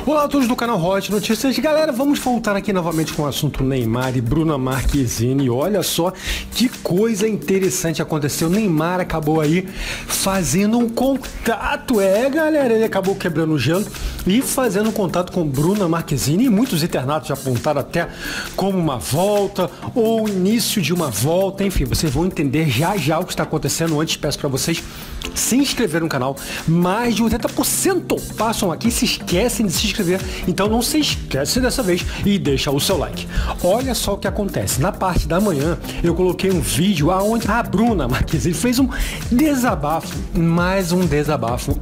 Olá a todos do canal Hot Notícias. Galera, vamos voltar aqui novamente com o assunto Neymar e Bruna Marquezine. Olha só que coisa interessante aconteceu. Neymar acabou aí fazendo um contato. Galera, ele acabou quebrando o gelo e fazendo um contato com Bruna Marquezine. E muitos internautas já apontaram até como uma volta ou início de uma volta. Enfim, vocês vão entender já já o que está acontecendo. Antes, peço para vocês se inscrever no canal. Mais de 80% passam aqui e se esquecem de se inscrever. Então não se esquece dessa vez e deixa o seu like. Olha só o que acontece. Na parte da manhã eu coloquei um vídeo onde a Bruna Marquezine fez um desabafo, mais um desabafo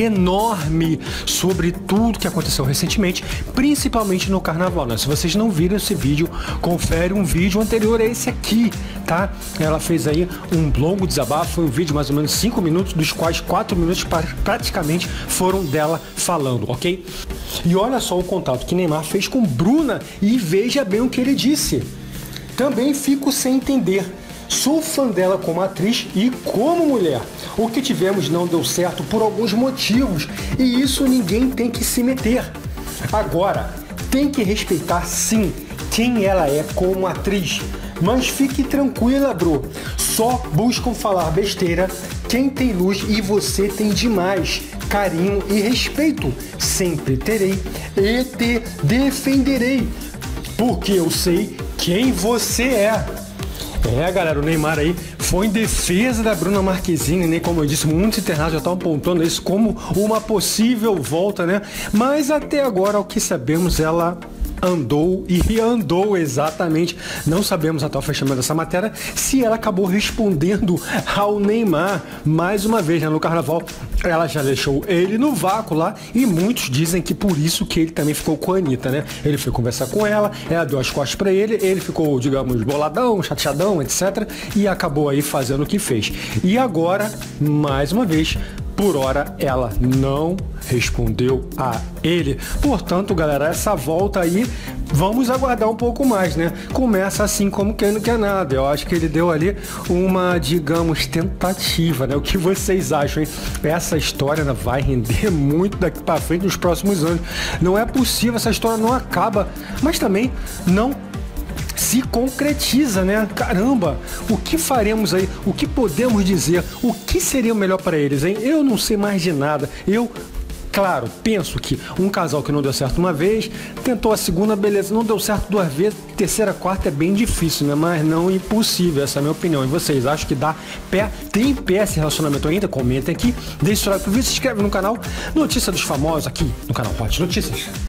enorme sobre tudo que aconteceu recentemente, principalmente no carnaval, né? Se vocês não viram esse vídeo, confere um vídeo anterior a esse aqui, tá? Ela fez aí um longo desabafo, foi um vídeo mais ou menos 5 minutos, dos quais 4 minutos praticamente foram dela falando, ok? E olha só o contato que Neymar fez com Bruna e veja bem o que ele disse. Também fico sem entender. Sou fã dela como atriz e como mulher. O que tivemos não deu certo por alguns motivos e isso ninguém tem que se meter. Agora, tem que respeitar sim quem ela é como atriz. Mas fique tranquila, bro. Só buscam falar besteira quem tem luz e você tem demais. Carinho e respeito. Sempre terei e te defenderei. Porque eu sei quem você é. Galera, o Neymar aí foi em defesa da Bruna Marquezine, né? Como eu disse, muitos internautas já estão apontando isso como uma possível volta, né? Mas até agora, o que sabemos, ela andou e reandou exatamente. Não sabemos até o fechamento dessa matéria se ela acabou respondendo ao Neymar mais uma vez, né? No carnaval ela já deixou ele no vácuo lá e muitos dizem que por isso que ele também ficou com a Anitta, né? Ele foi conversar com ela deu as costas pra ele ficou, digamos, boladão, chateadão, etc. E acabou aí fazendo o que fez. E agora, mais uma vez, por hora, ela não respondeu a ele. Portanto, galera, essa volta aí, vamos aguardar um pouco mais, né? Começa assim como quem não quer nada. Eu acho que ele deu ali uma, digamos, tentativa, né? O que vocês acham, hein? Essa história, né, vai render muito daqui pra frente nos próximos anos. Não é possível, essa história não acaba, mas também não se concretiza, né? Caramba, o que faremos aí? O que podemos dizer? O que seria melhor para eles, hein? Eu não sei mais de nada. Claro, penso que um casal que não deu certo uma vez, tentou a segunda, beleza, não deu certo 2 vezes, terceira, quarta é bem difícil, né? Mas não impossível, essa é a minha opinião. E vocês, acham que dá pé? Tem pé esse relacionamento ainda? Comentem aqui, deixe seu like pro vídeo, se inscreve no canal Notícia dos Famosos aqui no canal Hot Notícias.